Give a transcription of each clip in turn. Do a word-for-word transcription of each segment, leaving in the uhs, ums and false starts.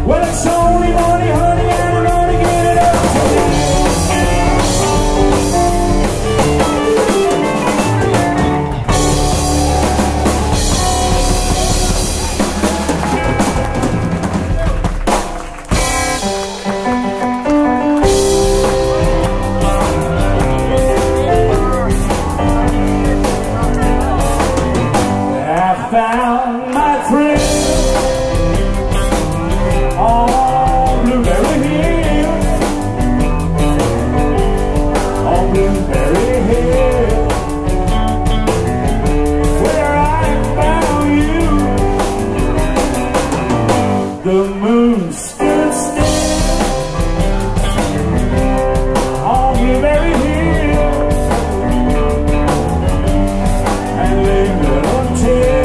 Well, it's only money, honey, and I'm gonna get it up found my thrill on Blueberry Hill, on Blueberry Hill, where I found you. The moon stood still on Blueberry Hill and lingered until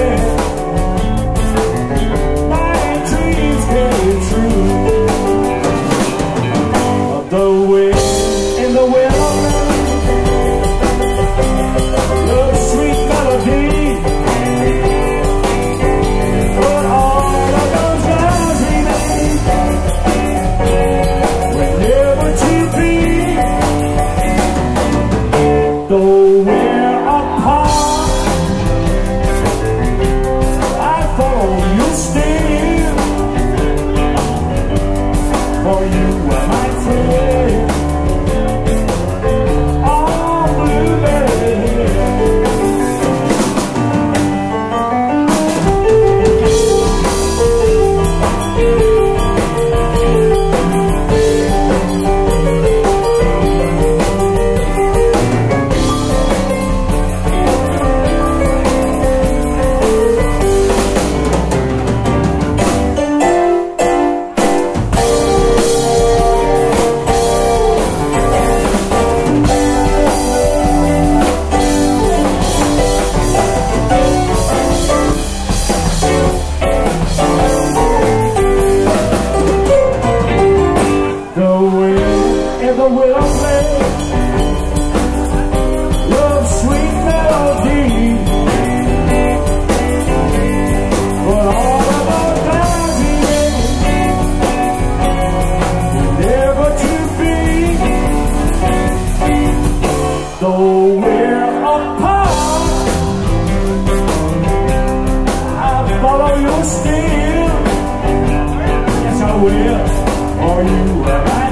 will, or you will.